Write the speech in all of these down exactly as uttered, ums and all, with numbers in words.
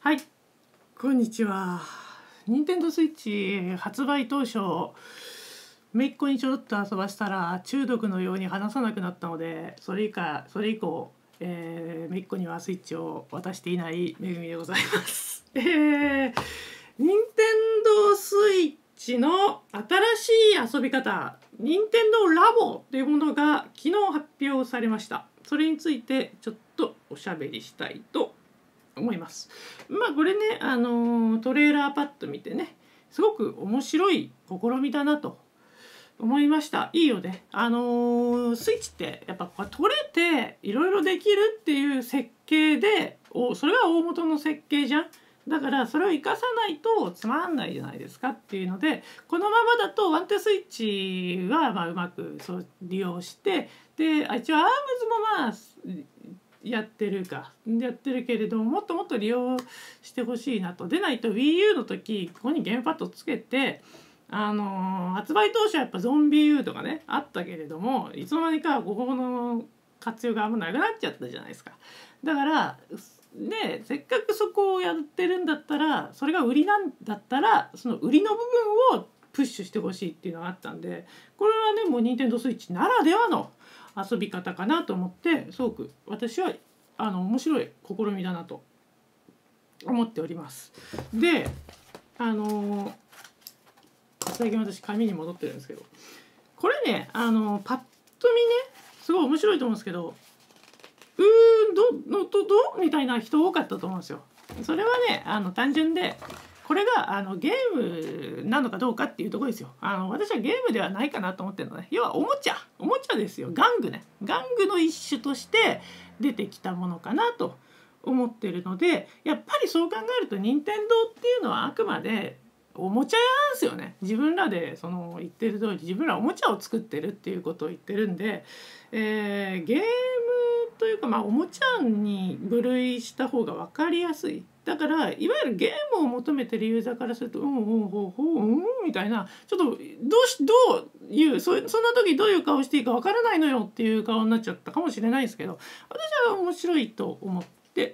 はい、こんにちは。任天堂スイッチ発売当初、姪っ子にちょろっと遊ばせたら中毒のように離さなくなったので、それ以下それ以降、えー、姪っ子にはスイッチを渡していないめぐみでございます。えー、任天堂スイッチの新しい遊び方、任天堂ラボというものが昨日発表されました。それについてちょっとおしゃべりしたいと思います。まあこれね、あのトレーラーパッと見てね、すごく面白い試みだなと思いました。いいよね。あのスイッチってやっぱこれ取れていろいろできるっていう設計で、おそれが大元の設計じゃん。だからそれを生かさないとつまんないじゃないですかっていうので、このままだとワンテスイッチはまあうまくそう利用して、で一応アームズもまあやってるかやってるけれども、もっともっと利用してほしいなと。でないと WiiU の時ここにゲームパッドつけて、あのー、発売当初はやっぱゾンビ U とかねあったけれども、いつの間にかここの活用があんまなくなっちゃったじゃないですか。だからね、せっかくそこをやってるんだったら、それが売りなんだったらその売りの部分をプッシュしてほしいっていうのがあったんで、これはねもう Nintendo Switch ならではの遊び方かなと思って、すごく私はあの面白い試みだなと思っております。で、あの最近私紙に戻ってるんですけど、これね、あのパッと見ねすごい面白いと思うんですけど、うーんどのとどみたいな人多かったと思うんですよ。それはね、あの単純で、これがあのゲームなのかどうかっていうところですよ。あの私はゲームではないかなと思ってるのね。要はおもちゃおもちゃですよ。玩具ね、玩具の一種として出てきたものかなと思ってるので、やっぱりそう考えると任天堂っていうのはあくまでおもちゃ屋なんですよね。自分らでその言ってる通り、自分らおもちゃを作ってるっていうことを言ってるんで、えー、ゲームというか、まあ、おもちゃに分類した方が分かりやすい。だからいわゆるゲームを求めてるユーザーからすると「うんうんほうほううん」みたいな、ちょっとどうしどういうそそんな時どういう顔していいか分からないのよっていう顔になっちゃったかもしれないですけど、私は面白いと思って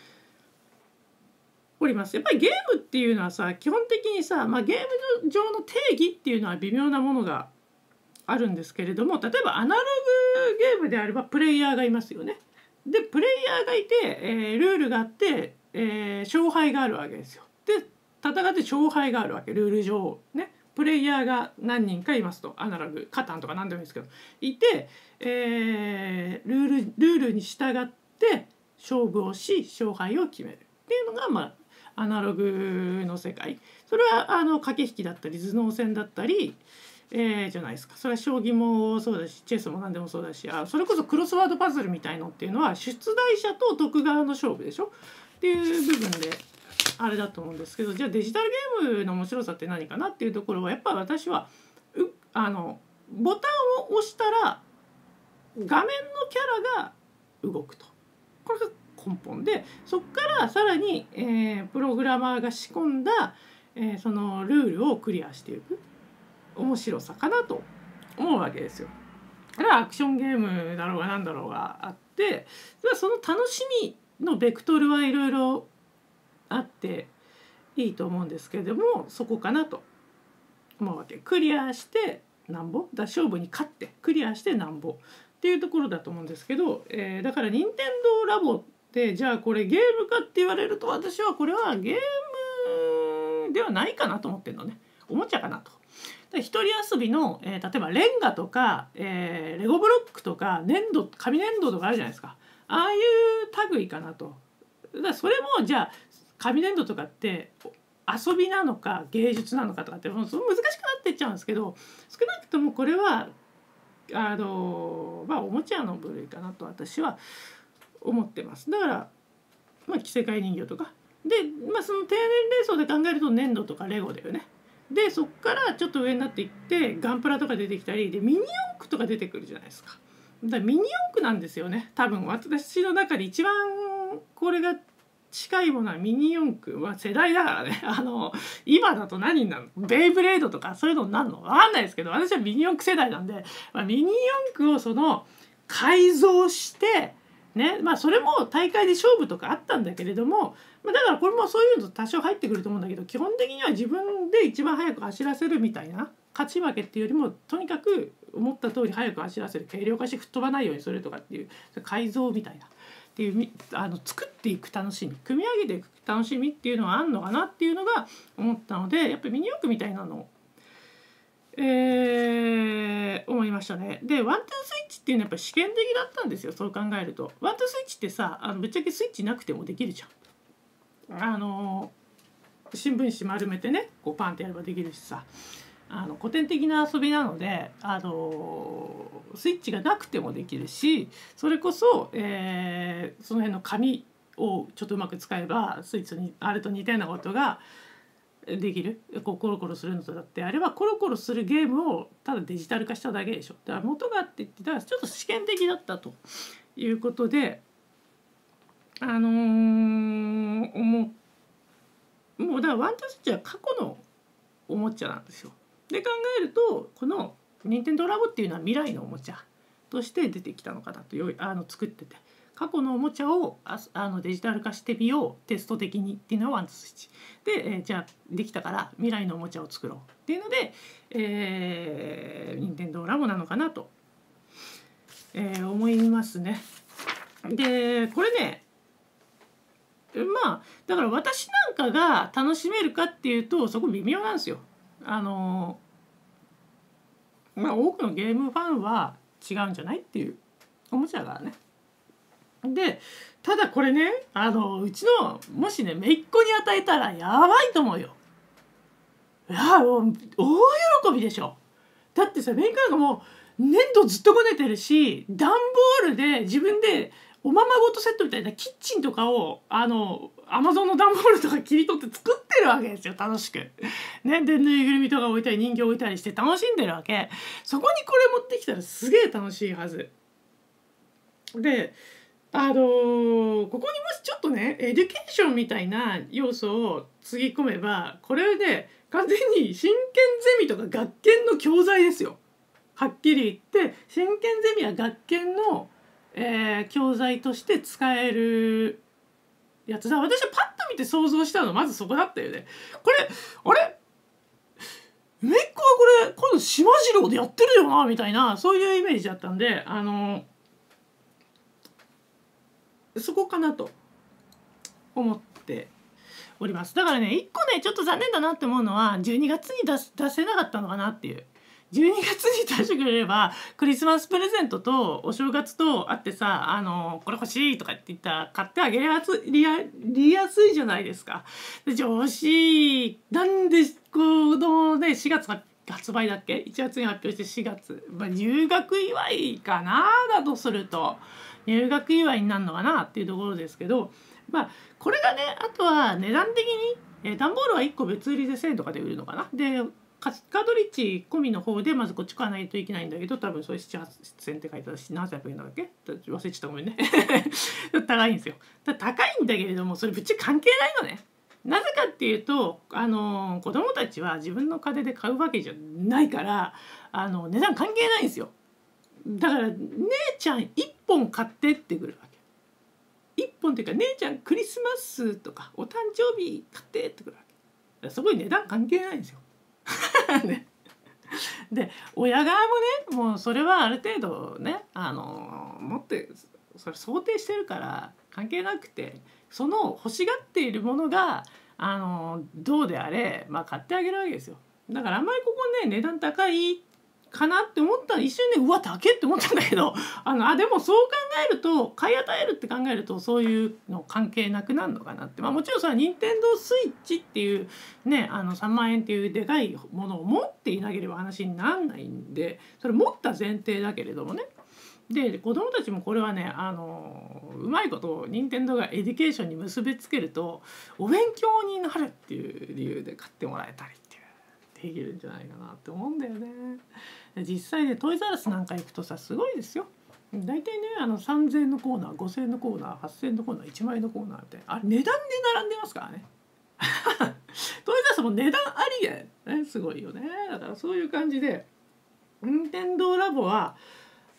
おります。やっぱりゲームっていうのはさ、基本的にさ、まあ、ゲーム上の定義っていうのは微妙なものがあるんですけれども、例えばアナログゲームであればプレイヤーがいますよね。でプレイヤーがいて、えー、ルールがあって、えー、勝敗があるわけですよ。で戦って勝敗があるわけ、ルール上ね。プレイヤーが何人かいますと、アナログカタンとか何でもいいですけどいて、えー、ルールルールに従って勝負をし勝敗を決めるっていうのが、まあ、アナログの世界。それはあの駆け引きだったり頭脳戦だったり、えー、じゃないですか。それは将棋もそうだしチェスも何でもそうだし、あそれこそクロスワードパズルみたいのっていうのは出題者と得側の勝負でしょっていう部分であれだと思うんですけど、じゃあデジタルゲームの面白さって何かなっていうところは、やっぱり私はうあのボタンを押したら画面のキャラが動くと、これが根本で、そこからさらに、えー、プログラマーが仕込んだ、えー、そのルールをクリアしていく面白さかなと思うわけですよ。あれはアクションゲームだろうが何だろうがあって、その楽しみのベクトルはいろいろあっていいと思うんですけれども、そこかなと思うわけ。クリアしてなんぼだ、勝負に勝ってクリアしてなんぼっていうところだと思うんですけど、えー、だから任天堂ラボってじゃあこれゲームかって言われると、私はこれはゲームではないかなと思ってるのね。おもちゃかなと。一人遊びの、えー、例えばレンガとか、えー、レゴブロックとか粘土紙粘土とかあるじゃないですか。ああいう類かなと。だからそれもじゃあ紙粘土とかって遊びなのか芸術なのかとかってもう難しくなっていっちゃうんですけど、少なくともこれはあの、まあ、おもちゃの部類かなと私は思ってます。だから、まあ、着せ替え人形とかで、まあ、その低年齢層で考えると粘土とかレゴだよね。でそっからちょっと上になっていってガンプラとか出てきたりでミニ四駆とか出てくるじゃないですか。だからミニ四駆なんですよね。多分私の中で一番これが近いものはミニ四駆は世代だからね。あの今だと何になるの、ベイブレードとかそういうのになるの分かんないですけど、私はミニ四駆世代なんで、まあ、ミニ四駆をその改造してね、まあそれも大会で勝負とかあったんだけれども、まあ、だからこれもそういうの多少入ってくると思うんだけど、基本的には自分で一番速く走らせるみたいな、勝ち負けっていうよりもとにかく思った通り速く走らせる、軽量化して吹っ飛ばないようにするとかっていう改造みたいなっていうあの作っていく楽しみ、組み上げていく楽しみっていうのがあるのかなっていうのが思ったので、やっぱりミニ四駆みたいなのを、えー、思いましたね。でワンツースイッチっていうのはやっぱり試験的だったんですよ。そう考えるとワンツースイッチってさ、あのぶっちゃけスイッチなくてもできるじゃん。あの新聞紙丸めてね、こうパンってやればできるしさ、あの古典的な遊びなので、あのスイッチがなくてもできるし、それこそ、えー、その辺の紙をちょっとうまく使えばスイッチにあれと似たようなことができる。こうコロコロするのとだってあれはコロコロするゲームをただデジタル化しただけでしょ。だから元があって言ってたらちょっと試験的だったということで、あのー、思うもうだからワンツースイッチは過去のおもちゃなんですよ。で考えるとこの任天堂ラボっていうのは未来のおもちゃとして出てきたのかなと、あの作ってて、過去のおもちゃをああのデジタル化してみようテスト的にっていうのがワンツースイッチで、えー、じゃあできたから未来のおもちゃを作ろうっていうので、えー、任天堂ラボなのかなと、えー、思いますね。でこれね、まあだから私なんかが楽しめるかっていうとそこ微妙なんですよ。あのまあ多くのゲームファンは違うんじゃないっていうおもちゃだからね。でただこれね、あのうちのもしね姪っ子に与えたらやばいと思うよ。いやもう大喜びでしょ。だってさ、姪っ子なんかもう粘土ずっとこねてるし、段ボールで自分でおままごとセットみたいなキッチンとかをあのアマゾンの段ボールとか切り取って作ってるわけですよ、楽しく。ね、でぬいぐるみとか置いたり人形置いたりして楽しんでるわけ。そこにこれ持ってきたらすげえ楽しいはず。であのー、ここにもしちょっとねエデュケーションみたいな要素をつぎ込めば、これで完全に真剣ゼミとか学研の教材ですよ。はっきり言って真剣ゼミは学研の、えー、教材として使えるやつだ。私はパッと見て想像したのはまずそこだったよね。これあれ姪っ子はこれ今度島次郎でやってるよなみたいな、そういうイメージだったんで、あのーそこかなと思っております。だからねいっこねちょっと残念だなって思うのはじゅうにがつに出す出せなかったのかなっていう。じゅうにがつに出してくれればクリスマスプレゼントとお正月とあってさ、あのこれ欲しいとかって言ったら買ってあげやすりやりやすいじゃないですか。で欲しいなんでこのねしがつ発売だっけ、いちがつに発表してしがつ、まあ、入学祝いかなだとすると入学祝いになるのかなっていうところですけど、まあこれがね、あとは値段的に、えー、段ボールはいっこ別売りでせんえんとかで売るのかな。でカートリッジ込みの方でまずこっち買わないといけないんだけど、多分それなな、はっせんって書いてあるし、ななひゃくえんだっけ忘れちゃった、ごめんね高いんですよ。だ高いんだけれどもそれぶっちゃ関係ないのね。なぜかっていうと、あの子供たちは自分の金で買うわけじゃないから、あの値段関係ないんですよ。だから姉ちゃんいっぽん買ってってくるわけ。いっぽんっていうか姉ちゃんクリスマスとかお誕生日買ってってくるわけ。そこに値段関係ないんですよ。ね、で親側もねもうそれはある程度ねあの持ってそれ想定してるから関係なくて、その欲しがっているものがあのどうであれ、まあ、買ってあげるわけですよ。だからあんまりここね値段高いかなって思ったら一瞬ねうわ高えって思ったんだけど、あのあでもそう考えると買い与えるって考えるとそういうの関係なくなるのかなって。まあもちろんそれは任天堂スイッチっていうねあのさんまんえんっていうでかいものを持っていなければ話にならないんで、それ持った前提だけれどもね。で子どもたちもこれはねあのうまいことを任天堂がエデュケーションに結びつけるとお勉強になるっていう理由で買ってもらえたりっていうできるんじゃないかなって思うんだよね。実際ねトイザらスなんか行くとさすごいですよ。大体ねあのさんぜんえんのコーナー、ごせんえんのコーナー、はっせんえんのコーナー、いちまんえんのコーナーみたいな、あれ値段で並んでますからねトイザらスも値段ありやねすごいよね。だからそういう感じで任天堂ラボは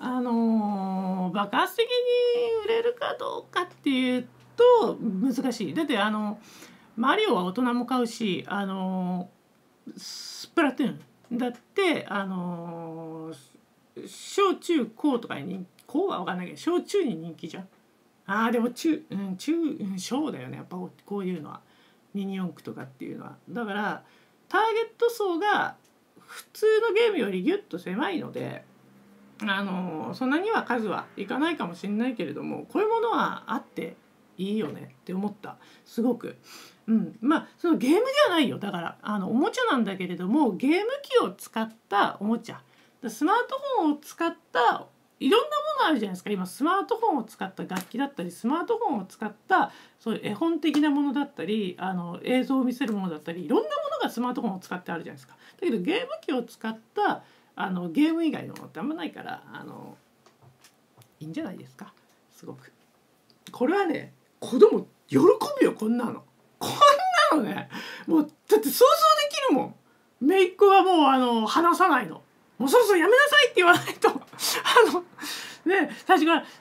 あのー、爆発的に売れるかどうかっていうと難しい。だってあのマリオは大人も買うし、あのー、スプラトゥーンだってあのー、小中高とかに高は分かんないけど小中に人気じゃん。あーでも中、うん、中、うん、小だよねやっぱこういうのはミニ四駆とかっていうのは。だからターゲット層が普通のゲームよりギュッと狭いので、あのそんなには数はいかないかもしれないけれども、こういうものはあっていいよねって思ったすごく。うん、まあそのゲームではないよ。だからあのおもちゃなんだけれどもゲーム機を使ったおもちゃ、スマートフォンを使ったいろんなものあるじゃないですか。今スマートフォンを使った楽器だったりスマートフォンを使ったそういう絵本的なものだったりあの映像を見せるものだったりいろんなものがスマートフォンを使ってあるじゃないですか。だけどゲーム機を使ったあのゲーム以外のものってあんまないからあのいいんじゃないですか。すごくこれはね子供喜ぶよ。こんなのこんなのねもうだって想像できるもん。姪っ子はもうあの話さないの。もうそろそろやめなさいって言わないとあのね最初から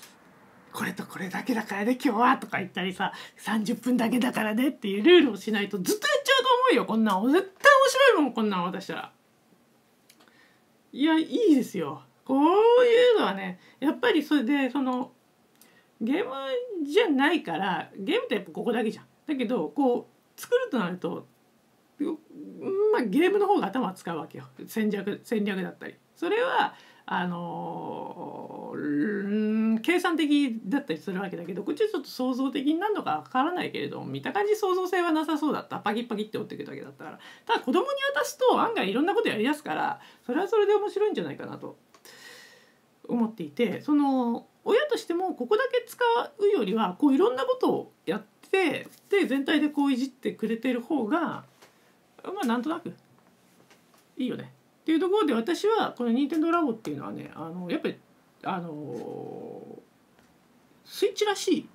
「これとこれだけだからね今日は」とか言ったりささんじゅっぷんだけだからねっていうルールをしないとずっとやっちゃうと思うよ。こんなん絶対面白いもんこんなん渡したら。いやいいですよ。こういうのはねやっぱりそれでそのゲームじゃないからゲームってやっぱここだけじゃん。だけどこう作るとなるとまあゲームの方が頭を使うわけよ。戦略戦略だったりそれはあのー、計算的だったりするわけだけどこっちはちょっと創造的になるのかわからないけれども見た感じ創造性はなさそうだった。パキッパキって折っていくだけだったから。ただ子供に渡すと案外いろんなことやりだすからそれはそれで面白いんじゃないかなと思っていて、その親としてもここだけ使うよりはこういろんなことをやってで全体でこういじってくれてる方がまあなんとなくいいよねっていうところで私はこの任天堂ラボっていうのはねあのやっぱりあのスイッチらしい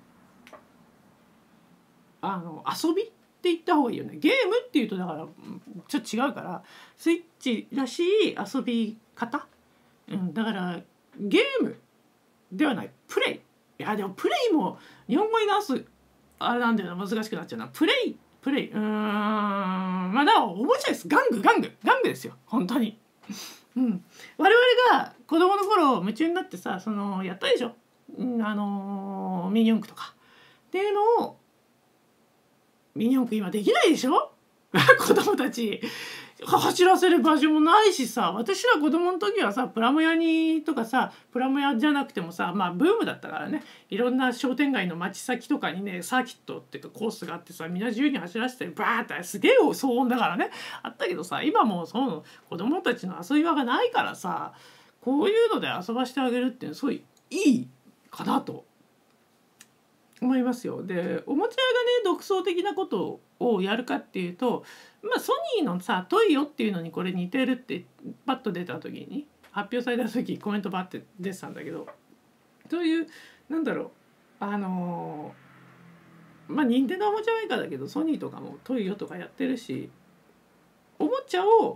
あの遊びって言った方がいいよね。ゲームっていうとだからちょっと違うからスイッチらしい遊び方、うん、だからゲームではないプレイ。いやでもプレイも日本語に直すあれなんだよな難しくなっちゃうな。プレイプレイうーんまあだからおもちゃです。玩具玩具玩具ですよ本当に。うん、我々が子供の頃夢中になってさそのやったでしょ、うん、あのー、ミニ四駆とかっていうのをミニ四駆今できないでしょ子供たち走らせる場所もないしさ。私ら子供の時はさプラモ屋にとかさプラモ屋じゃなくてもさまあブームだったからねいろんな商店街の街先とかにねサーキットっていうかコースがあってさみんな自由に走らせてバーってすげえ騒音だからねあったけどさ今もうその子供たちの遊び場がないからさこういうので遊ばしてあげるっていうのはすごいいいかなと思いますよ。でおもちゃ屋がね独創的なことをやるかっていうとまあソニーのさトイよっていうのにこれ似てるってパッと出た時に発表された時コメントバッて出てたんだけどそういうなんだろうあのー、まあ任天堂おもちゃメーカーだけどソニーとかもトイよとかやってるしおもちゃを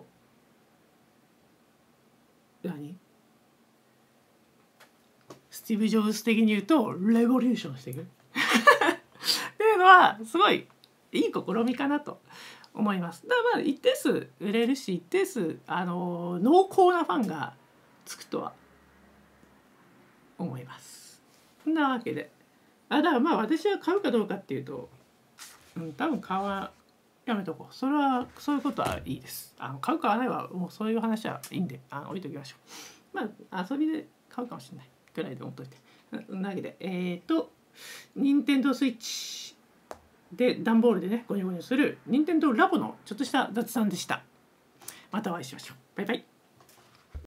何スティーブ・ジョブズ的に言うとレボリューションしていくっていうのはすごいいい試みかなと思います。だからまあ一定数売れるし一定数あの濃厚なファンがつくとは思います。そんなわけであだからまあ私は買うかどうかっていうと、うん、多分買わやめとこう。それはそういうことはいいです。あの買う買わないはもうそういう話はいいんであの置いときましょう。まあ遊びで買うかもしれないくらいで思っといて。そんなわけでえっ、ー、と任天堂スイッチで段ボールでねゴニョゴニョする任天堂ラボのちょっとした雑談でした。またお会いしましょう。バイバイ。